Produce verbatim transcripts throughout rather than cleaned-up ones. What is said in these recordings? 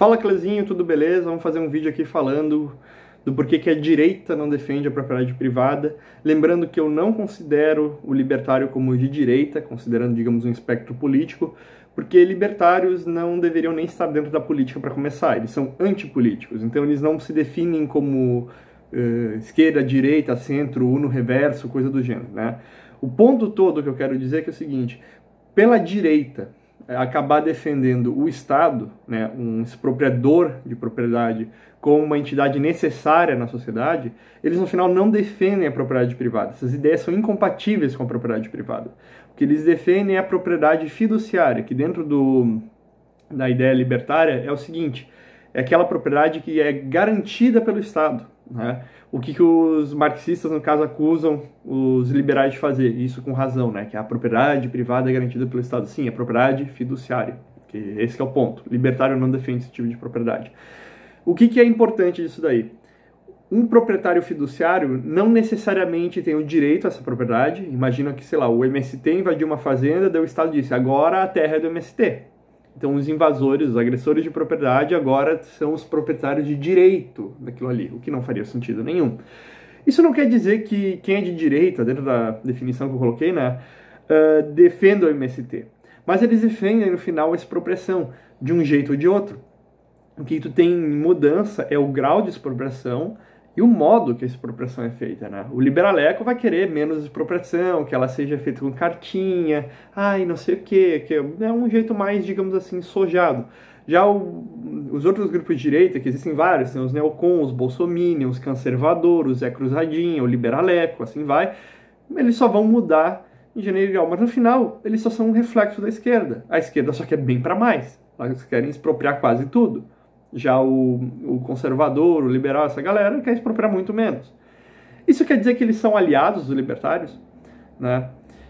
Fala, Clezinho, tudo beleza? Vamos fazer um vídeo aqui falando do porquê que a direita não defende a propriedade privada. Lembrando que eu não considero o libertário como de direita, considerando, digamos, um espectro político, porque libertários não deveriam nem estar dentro da política para começar, eles são antipolíticos, então eles não se definem como uh, esquerda, direita, centro, uno, reverso, coisa do gênero, né? O ponto todo que eu quero dizer é, que é o seguinte: pela direita acabar defendendo o Estado, né, um expropriador de propriedade, como uma entidade necessária na sociedade, eles no final não defendem a propriedade privada. Essas ideias são incompatíveis com a propriedade privada. O que eles defendem é a propriedade fiduciária, que dentro do, da ideia libertária é o seguinte: é aquela propriedade que é garantida pelo Estado, né? O que, que os marxistas, no caso, acusam os liberais de fazer, isso com razão, né? Que a propriedade privada é garantida pelo Estado. Sim, a propriedade fiduciária, que esse que é o ponto. O libertário não defende esse tipo de propriedade. O que, que é importante disso daí? Um proprietário fiduciário não necessariamente tem o direito a essa propriedade. Imagina que, sei lá, o M S T invadiu uma fazenda, daí o Estado disse: agora a terra é do M S T. Então os invasores, os agressores de propriedade agora são os proprietários de direito daquilo ali, o que não faria sentido nenhum. Isso não quer dizer que quem é de direita, dentro da definição que eu coloquei, né, uh, defenda o M S T. Mas eles defendem, no final, a expropriação, de um jeito ou de outro. O que tu tem em mudança é o grau de expropriação e o modo que a expropriação é feita, né? O liberaleco vai querer menos expropriação, que ela seja feita com cartinha, ai, não sei o quê, que é um jeito mais, digamos assim, sojado. Já o, os outros grupos de direita, que existem vários, tem os neocons, os bolsominions, os conservadores, o Zé Cruzadinho, o liberaleco, assim vai, eles só vão mudar em gênero, mas no final eles só são um reflexo da esquerda. A esquerda só quer bem para mais, eles querem expropriar quase tudo. Já o, o conservador, o liberal, essa galera quer expropriar muito menos. Isso quer dizer que eles são aliados dos libertários, né?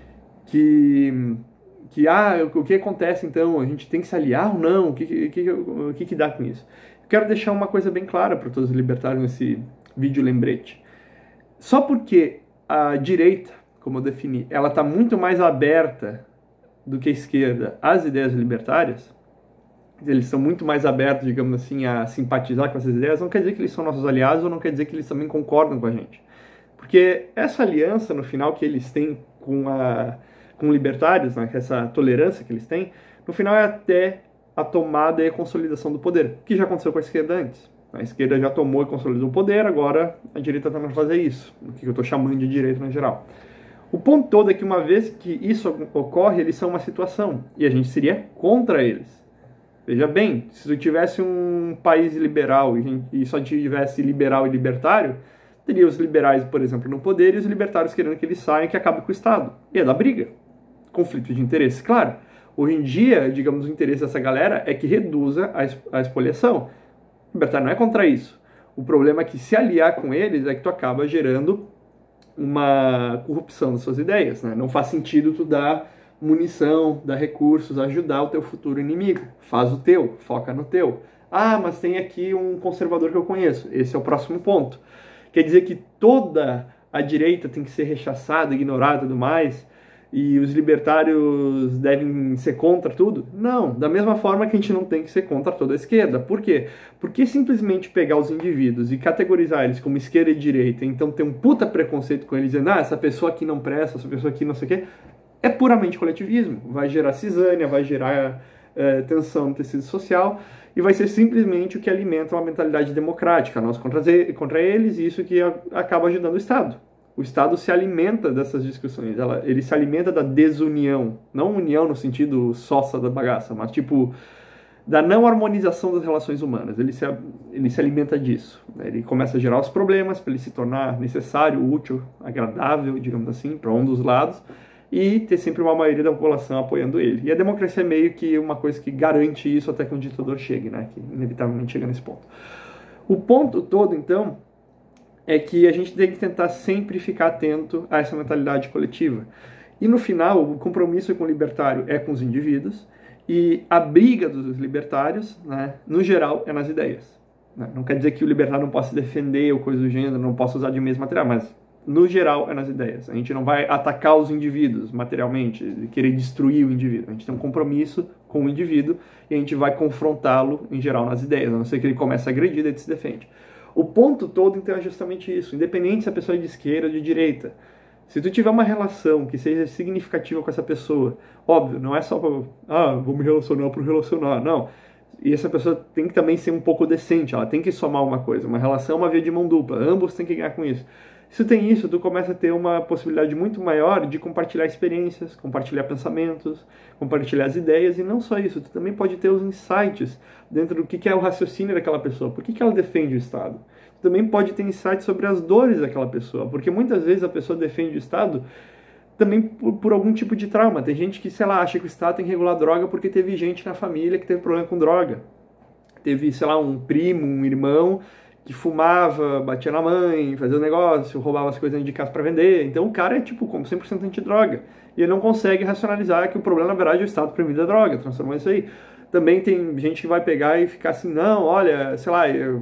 Que, que ah, o que acontece então? A gente tem que se aliar ou não? O que, que, o que, que dá com isso? Eu quero deixar uma coisa bem clara para todos os libertários nesse vídeo lembrete. Só porque a direita, como eu defini, ela está muito mais aberta do que a esquerda às ideias libertárias, eles são muito mais abertos, digamos assim, a simpatizar com essas ideias, não quer dizer que eles são nossos aliados ou não quer dizer que eles também concordam com a gente. Porque essa aliança, no final, que eles têm com, a, com libertários, né, essa tolerância que eles têm, no final é até a tomada e a consolidação do poder, que já aconteceu com a esquerda antes. A esquerda já tomou e consolidou o poder, agora a direita está tentando fazer isso, o que eu estou chamando de direita no geral. O ponto todo é que uma vez que isso ocorre, eles são uma situação, e a gente seria contra eles. Veja bem, se tu tivesse um país liberal e só tivesse liberal e libertário, teria os liberais, por exemplo, no poder e os libertários querendo que eles saiam e que acabe com o Estado. Ia dar briga. Conflito de interesse, claro. Hoje em dia, digamos, o interesse dessa galera é que reduza a expoliação. O libertário não é contra isso. O problema é que se aliar com eles é que tu acaba gerando uma corrupção das suas ideias, né? Não faz sentido tu dar munição, dar recursos, ajudar o teu futuro inimigo. Faz o teu, foca no teu. Ah, mas tem aqui um conservador que eu conheço. Esse é o próximo ponto. Quer dizer que toda a direita tem que ser rechaçada, ignorada e tudo mais, e os libertários devem ser contra tudo? Não, da mesma forma que a gente não tem que ser contra toda a esquerda. Por quê? Porque simplesmente pegar os indivíduos e categorizar eles como esquerda e direita, então ter um puta preconceito com eles, dizendo, ah, essa pessoa aqui não presta, essa pessoa aqui não sei o quê, é puramente coletivismo. Vai gerar cisânia, vai gerar é, tensão no tecido social e vai ser simplesmente o que alimenta uma mentalidade democrática. Nós contra, contra eles, e isso que acaba ajudando o Estado. O Estado se alimenta dessas discussões, ela, ele se alimenta da desunião. Não união no sentido sócia da bagaça, mas tipo da não harmonização das relações humanas. Ele se, ele se alimenta disso. Ele começa a gerar os problemas para ele se tornar necessário, útil, agradável, digamos assim, para um dos lados, e ter sempre uma maioria da população apoiando ele. E a democracia é meio que uma coisa que garante isso até que um ditador chegue, né? Que inevitavelmente chega nesse ponto. O ponto todo, então, é que a gente tem que tentar sempre ficar atento a essa mentalidade coletiva. E no final, o compromisso com o libertário é com os indivíduos, e a briga dos libertários, né, no geral, é nas ideias. Não quer dizer que o libertário não possa defender ou coisa do gênero, não possa usar de mesmo material, mas no geral, é nas ideias. A gente não vai atacar os indivíduos materialmente, querer destruir o indivíduo. A gente tem um compromisso com o indivíduo e a gente vai confrontá-lo, em geral, nas ideias. A não ser que ele comece a agredir, ele se defende. O ponto todo, então, é justamente isso. Independente se a pessoa é de esquerda ou de direita. Se tu tiver uma relação que seja significativa com essa pessoa, óbvio, não é só para, ah, vou me relacionar por relacionar, não. E essa pessoa tem que também ser um pouco decente, ela tem que somar uma coisa. Uma relação é uma via de mão dupla, ambos têm que ganhar com isso. Se tu tem isso, tu começa a ter uma possibilidade muito maior de compartilhar experiências, compartilhar pensamentos, compartilhar as ideias, e não só isso, tu também pode ter os insights dentro do que é o raciocínio daquela pessoa, por que ela defende o Estado. Tu também pode ter insights sobre as dores daquela pessoa, porque muitas vezes a pessoa defende o Estado também por, por algum tipo de trauma. Tem gente que, sei lá, acha que o Estado tem que regular droga porque teve gente na família que teve problema com droga. Teve, sei lá, um primo, um irmão que fumava, batia na mãe, fazia o negócio, roubava as coisas de casa para vender. Então o cara é, tipo, como cem por cento antidroga. E ele não consegue racionalizar que o problema, na verdade, é o Estado proibindo a droga, transformou isso aí. Também tem gente que vai pegar e ficar assim, não, olha, sei lá, eu,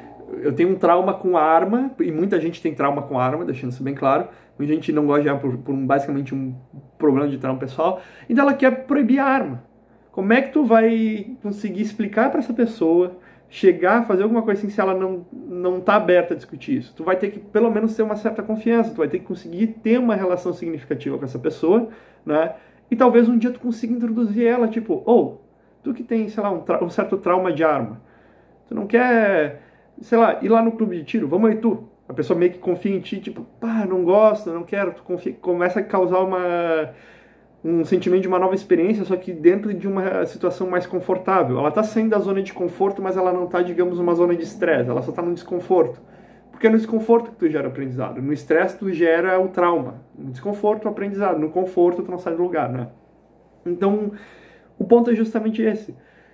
eu tenho um trauma com arma, e muita gente tem trauma com arma, deixando isso bem claro. Muita gente não gosta de arma por, por um, basicamente um problema de trauma pessoal. Então ela quer proibir a arma. Como é que tu vai conseguir explicar para essa pessoa, chegar a fazer alguma coisa assim, se ela não não tá aberta a discutir isso? Tu vai ter que, pelo menos, ter uma certa confiança, tu vai ter que conseguir ter uma relação significativa com essa pessoa, né? E talvez um dia tu consiga introduzir ela, tipo, ou, oh, tu que tem, sei lá, um, um certo trauma de arma, tu não quer, sei lá, ir lá no clube de tiro, vamos aí tu. A pessoa meio que confia em ti, tipo, pá, não gosto, não quero, tu confia, começa a causar uma... um sentimento de uma nova experiência, só que dentro de uma situação mais confortável. Ela está saindo da zona de conforto, mas ela não está, digamos, numa zona de estresse, ela só está no desconforto. Porque é no desconforto que tu gera aprendizado. No estresse tu gera o trauma. No desconforto, o aprendizado. No conforto, tu não sai do lugar, né? Então, o ponto é justamente esse.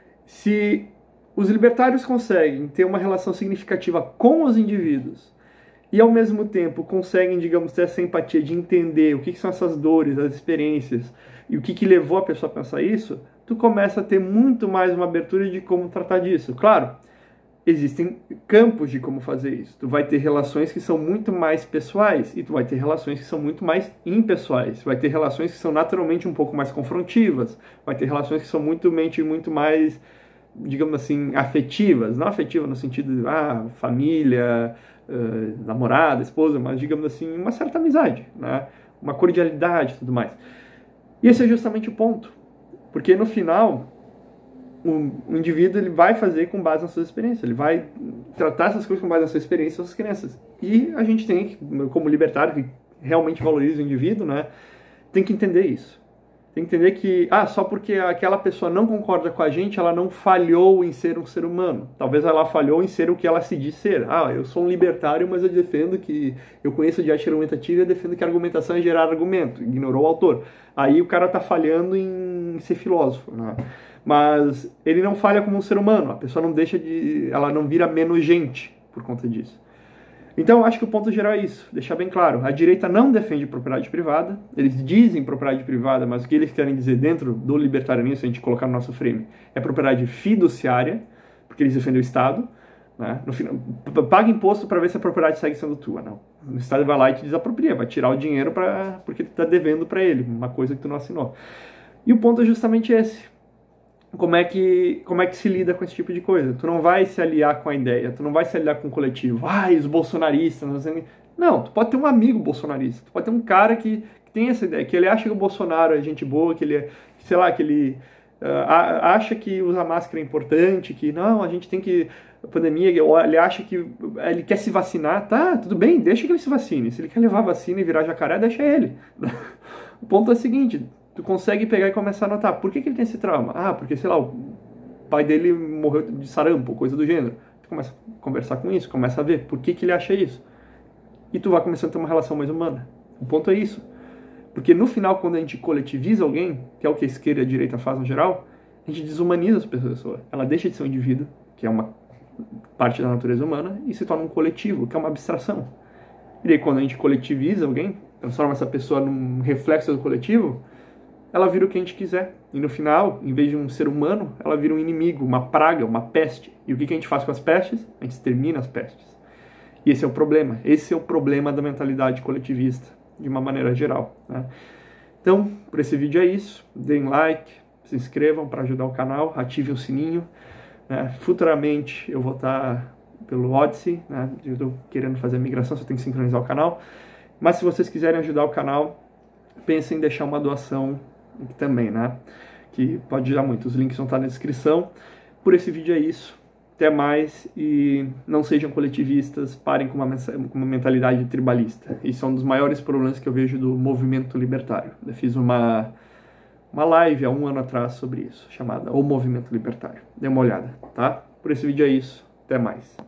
Se os libertários conseguem ter uma relação significativa com os indivíduos e, ao mesmo tempo, conseguem, digamos, ter essa empatia de entender o que, que são essas dores, as experiências, e o que, que levou a pessoa a pensar isso, tu começa a ter muito mais uma abertura de como tratar disso. Claro, existem campos de como fazer isso. Tu vai ter relações que são muito mais pessoais, e tu vai ter relações que são muito mais impessoais. Vai ter relações que são naturalmente um pouco mais confrontivas, vai ter relações que são muito, muito mais, digamos assim, afetivas. Não afetiva no sentido de, ah, família... Uh, namorada, esposa, mas digamos assim, uma certa amizade, né? Uma cordialidade e tudo mais. E esse é justamente o ponto, porque no final o, o indivíduo ele vai fazer com base nas suas experiências, ele vai tratar essas coisas com base nas suas experiências, nas suas crenças. E a gente tem, como libertário, que realmente valoriza o indivíduo, né? Tem que entender isso. Tem que entender que, ah, só porque aquela pessoa não concorda com a gente, ela não falhou em ser um ser humano. Talvez ela falhou em ser o que ela se diz ser. Ah, eu sou um libertário, mas eu defendo que... Eu conheço de arte argumentativa e eu defendo que a argumentação é gerar argumento. Ignorou o autor. Aí o cara tá falhando em ser filósofo, né? Mas ele não falha como um ser humano. A pessoa não deixa de... Ela não vira menos gente por conta disso. Então, acho que o ponto geral é isso, deixar bem claro. A direita não defende propriedade privada, eles dizem propriedade privada, mas o que eles querem dizer dentro do libertarianismo, se a gente colocar no nosso frame, é propriedade fiduciária, porque eles defendem o Estado, né? No final, paga imposto para ver se a propriedade segue sendo tua, não. O Estado vai lá e te desapropria, vai tirar o dinheiro pra, porque tu está devendo para ele, uma coisa que tu não assinou. E o ponto é justamente esse. Como é, que, como é que se lida com esse tipo de coisa? Tu não vai se aliar com a ideia, tu não vai se aliar com o coletivo. Ai, os bolsonaristas... Não, não, tu pode ter um amigo bolsonarista, tu pode ter um cara que, que tem essa ideia, que ele acha que o Bolsonaro é gente boa, que ele é, sei lá, que ele uh, acha que usar máscara é importante, que não, a gente tem que... A pandemia, ele acha que ele quer se vacinar, tá, tudo bem, deixa que ele se vacine. Se ele quer levar a vacina e virar jacaré, deixa ele. O ponto é o seguinte... Tu consegue pegar e começar a notar. Por que, que ele tem esse trauma? Ah, porque, sei lá, o pai dele morreu de sarampo, coisa do gênero. Tu começa a conversar com isso, começa a ver por que, que ele acha isso. E tu vai começando a ter uma relação mais humana. O ponto é isso. Porque no final, quando a gente coletiviza alguém, que é o que a esquerda e a direita fazem no geral, a gente desumaniza essa pessoa. Ela deixa de ser um indivíduo, que é uma parte da natureza humana, e se torna um coletivo, que é uma abstração. E daí, quando a gente coletiviza alguém, transforma essa pessoa num reflexo do coletivo, ela vira o que a gente quiser. E no final, em vez de um ser humano, ela vira um inimigo, uma praga, uma peste. E o que a gente faz com as pestes? A gente extermina as pestes. E esse é o problema. Esse é o problema da mentalidade coletivista, de uma maneira geral, né? Então, por esse vídeo é isso. Deem like, se inscrevam para ajudar o canal, ativem o sininho, né? Futuramente eu vou estar pelo Odyssey, né? Eu estou querendo fazer a migração, só tenho que sincronizar o canal. Mas se vocês quiserem ajudar o canal, pensem em deixar uma doação aqui também, né? Que pode ajudar muito. Os links vão estar na descrição. Por esse vídeo é isso. Até mais e não sejam coletivistas, parem com uma, com uma mentalidade tribalista. Isso é um dos maiores problemas que eu vejo do movimento libertário. Eu fiz uma, uma live há um ano atrás sobre isso, chamada O Movimento Libertário. Dê uma olhada, tá? Por esse vídeo é isso. Até mais.